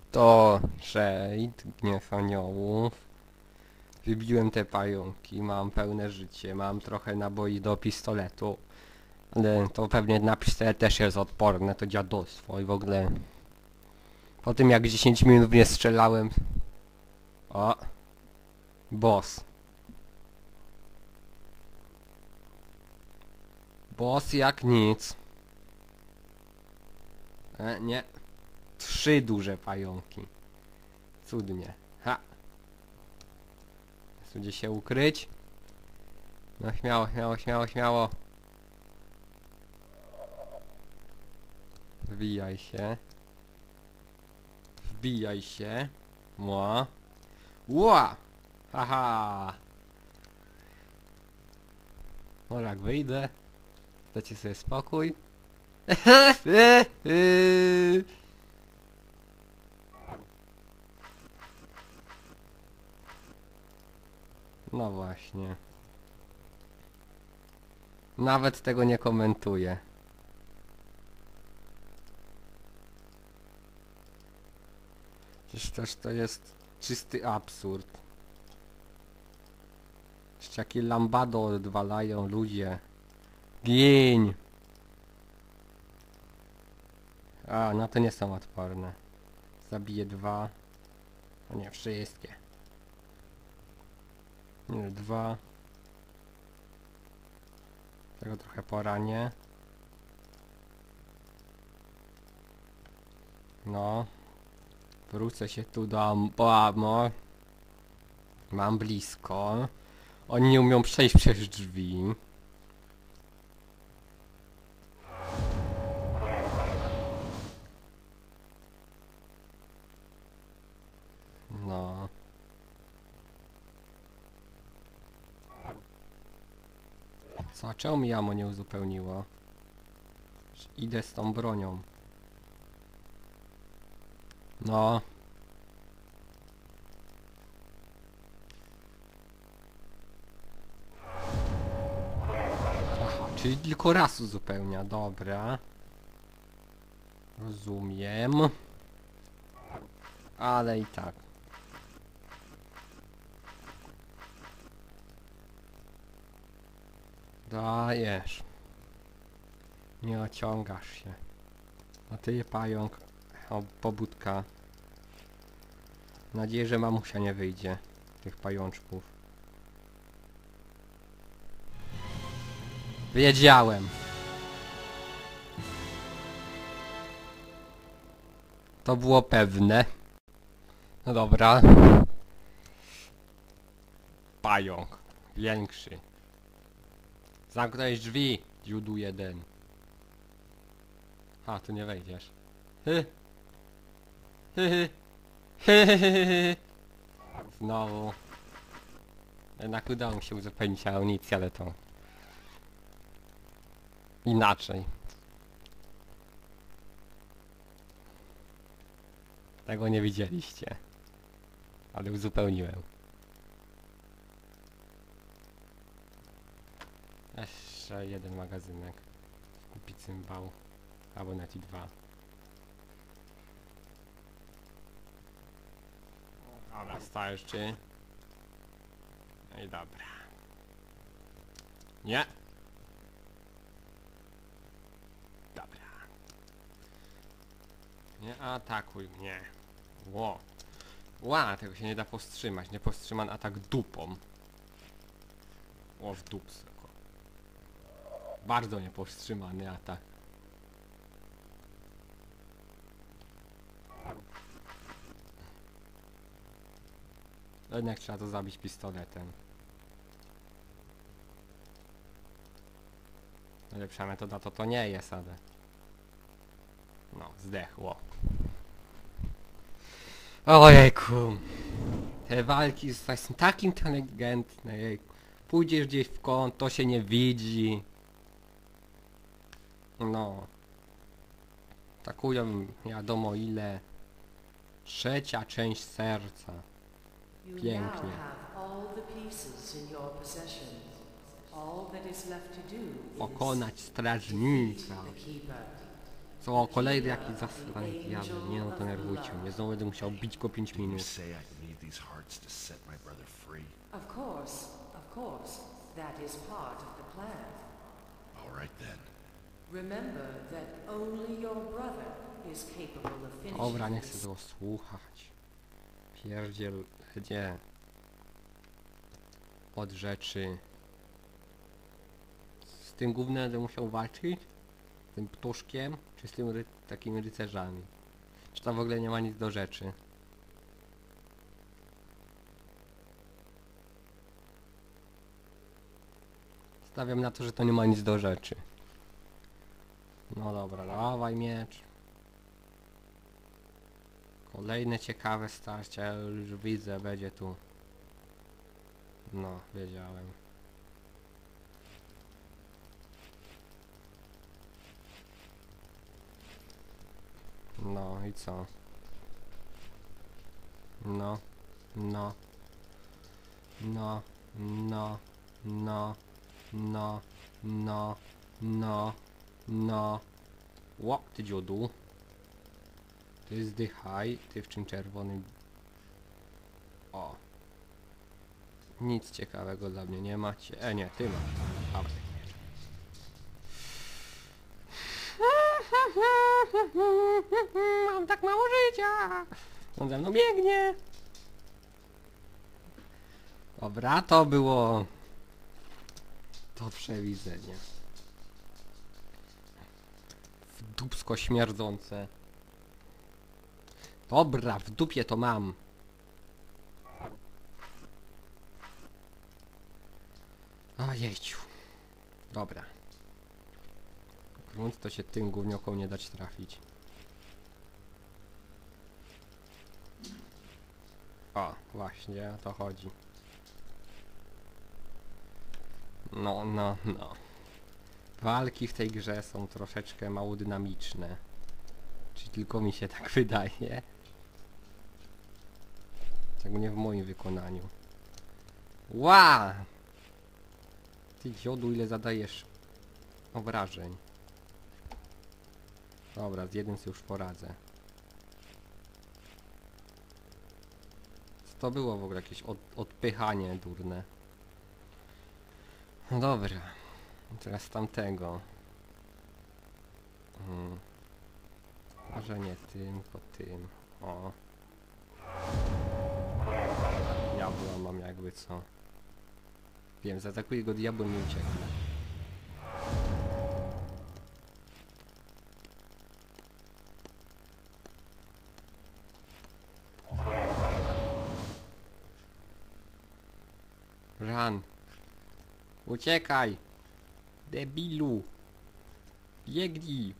To, że gniew aniołów. Wybiłem te pająki, mam pełne życie, mam trochę naboi do pistoletu. Ale to pewnie na pistolet też jest odporne, to dziadostwo i w ogóle. Po tym jak 10 minut nie strzelałem... O! Boss. Boss jak nic. Nie. 3 duże pająki. Cudnie. Ha! Tu gdzie się ukryć? No śmiało, śmiało, śmiało, śmiało. Wbijaj się. Wbijaj się. Ła. Ła! Haha! No jak wyjdę. Dajcie sobie spokój. No właśnie. Nawet tego nie komentuję. Przecież też to jest czysty absurd. Jeszcze jakie lambado odwalają ludzie. Gień! A, no to nie są odporne. Zabiję 2. No nie, wszystkie. Nie, 2. Tego trochę poranię. No. Wrócę się tu do Ambamo. Mam blisko. Oni nie umią przejść przez drzwi. No. Co? Czemu mi ammo nie uzupełniło? Idę z tą bronią. No. Aha, czyli tylko raz uzupełnia. Dobra. Rozumiem. Ale i tak. Dajesz. Nie ociągasz się. A ty pająk. O, pobudka. Mam nadzieję, że mamusia nie wyjdzie. Tych pajączków. Wiedziałem. To było pewne. No dobra. Pająk. Większy. Zamknąłeś drzwi. Judu 1. A, tu nie wejdziesz. Hy. Hy, hy. Hy, hy, hy, hy. Znowu. Jednak udało mi się uzupełnić amunicję, ale to... inaczej. Tego nie widzieliście. Ale uzupełniłem. Jeszcze jeden magazynek. Kupi cymbał. Albo nawet i 2. Dobra, starczy. No i dobra. Nie. Dobra. Nie atakuj mnie. Ło. Ła, tego się nie da powstrzymać. Niepowstrzymany atak dupą. O, w dupseko. Bardzo niepowstrzymany atak. Jednak trzeba to zabić pistoletem. Najlepsza metoda to nie jest, ale... No, zdechło. Ojejku. Te walki są tak inteligentne. Jejku. Pójdziesz gdzieś w kąt, to się nie widzi. No. Atakują wiadomo ile. 3. część serca. Pięknie. Pokonać strażnika. Co, kolejny jakiś zasrany diabeł. Nie no, to nerwujcie mnie. Znowu będę musiał bić go 5 You minut. say I need these hearts to set my brother free. Of course, of course. That is part of the plan. All right then. Remember that only your brother is capable of finishing Dobra, nie chcę this. tego słuchać. Pierdziel, gdzie? Od rzeczy. Z tym gównem będę musiał walczyć? Z tym ptuszkiem? Czy z tym takimi rycerzami? Czy to w ogóle nie ma nic do rzeczy? Stawiam na to, że to nie ma nic do rzeczy. No dobra, dawaj miecz. Kolejne ciekawe starcie, ja już widzę, będzie tu. No, wiedziałem. No i co? No, no, no, no, no, no, no, no, no. Ło, ty dziudu. Ty zdychaj, ty w czym czerwonym. O. Nic ciekawego dla mnie nie macie. Nie, ty masz. Dawaj. Mam tak mało życia. On ze mną biegnie. Dobra, to było to przewidzenie. Wdupsko śmierdzące. Dobra, w dupie to mam. Ojejciu. Dobra. Grunt to się tym gówniokom nie dać trafić. O, właśnie o to chodzi. No, no, no. Walki w tej grze są troszeczkę mało dynamiczne. Czy tylko mi się tak wydaje? Szczególnie w moim wykonaniu. Ła! Ty dziodu, ile zadajesz obrażeń. Dobra, z jednym sobie już poradzę. Co to było w ogóle jakieś odpychanie durne? No dobra. Teraz tamtego. Może nie tym, tylko tym. O. Diabła mam jakby co. Wiem, zaatakuję go diabłem i ucieknę. Run! Uciekaj! Debilu! Biegnij!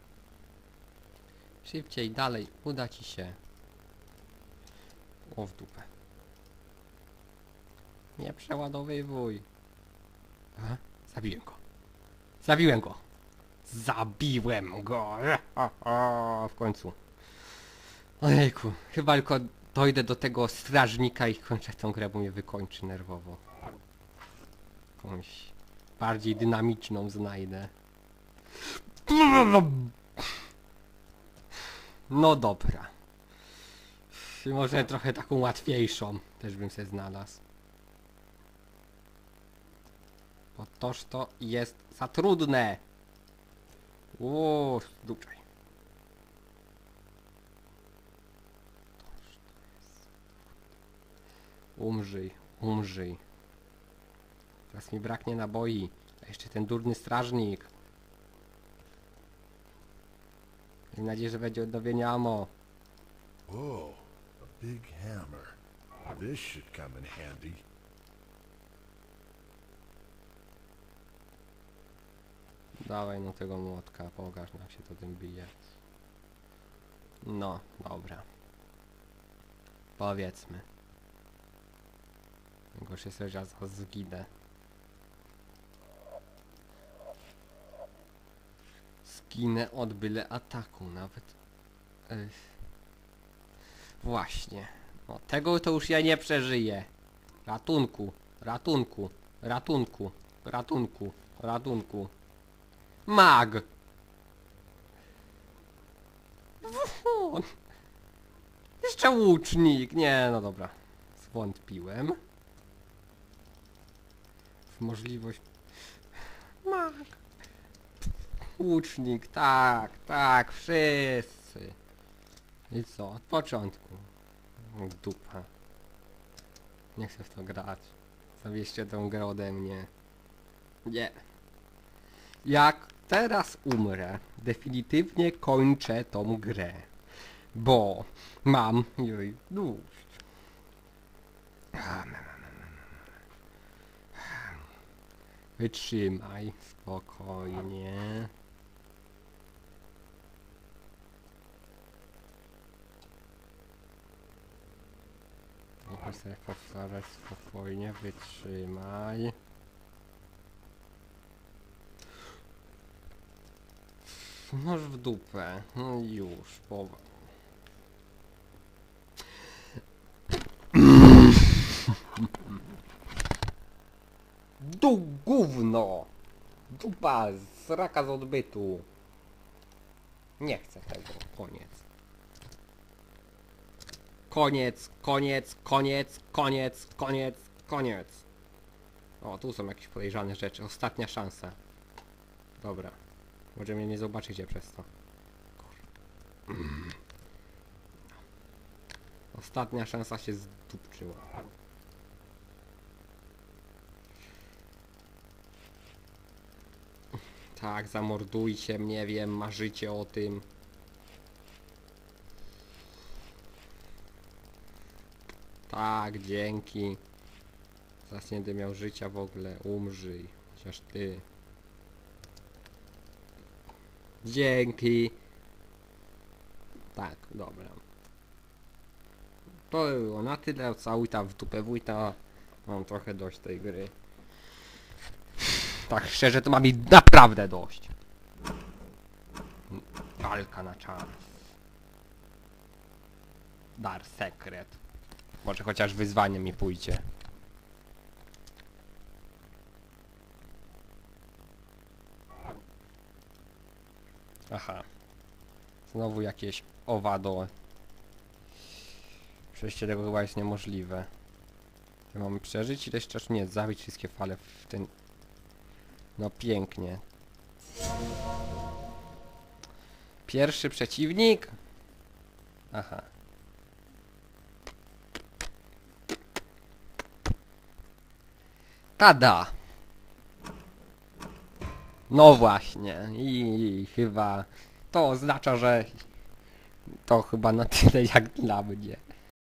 Szybciej, dalej, uda ci się. O, w dupę. Nie przeładowywuj. Aha, zabiłem go. Zabiłem go. Zabiłem go. W końcu. Ojejku, chyba tylko dojdę do tego strażnika i kończę tą grę, bo mnie wykończy nerwowo. Jakąś bardziej dynamiczną znajdę. No dobra. Może trochę taką łatwiejszą też bym się znalazł. Bo toż to jest za trudne. Uuu, dupczaj. Umrzyj, umrzyj. Teraz mi braknie naboi. A jeszcze ten durny strażnik. Mam nadzieję, że będzie odnowienie ammo. Whoa, a big hammer. This should come in handy. Dawaj no tego młotka, pokaż jak się to tym bije. No, dobra. Powiedzmy. Gorsze jest, że ja zaraz zginę. Zginę od byle ataku nawet. Właśnie. No, tego to już ja nie przeżyję. Ratunku, ratunku, ratunku, ratunku, ratunku. Mag! on? Jeszcze łucznik! Nie, no dobra. Zwątpiłem. W możliwość... Mak. Łucznik, tak, tak, wszyscy. I co? Od początku. Dupa. Nie chcę w to grać. Zawieźcie tę grę ode mnie. Nie. Jak teraz umrę, definitywnie kończę tą grę. Bo mam jej dość. Wytrzymaj, spokojnie. Muszę sobie powtarzać spokojnie, wytrzymaj. Noż w dupę, no i już, powa. Gówno! Dupa, sraka z odbytu. Nie chcę tego, koniec. Koniec, koniec, koniec, koniec, koniec, koniec. O, tu są jakieś podejrzane rzeczy. Ostatnia szansa. Dobra. Może mnie nie zobaczycie przez to. Ostatnia szansa się zdupczyła. Tak, zamordujcie mnie, wiem, marzycie o tym. Tak, dzięki. Zaraz nie będę miał życia w ogóle, umrzyj. Chociaż ty. Dzięki. Tak, dobra. To było na tyle, całuj tam w dupę wójta. Mam trochę dość tej gry. Tak szczerze to mam mi naprawdę dość. Walka na czas. Dar sekret. Może chociaż wyzwanie mi pójdzie. Aha. Znowu jakieś owado. Przejście tego chyba jest niemożliwe. Mamy przeżyć ileś czasu? Nie, zabić wszystkie fale w ten... No pięknie. Pierwszy przeciwnik? Aha. Tada! No właśnie. I chyba... To oznacza, że... To chyba na tyle jak dla mnie.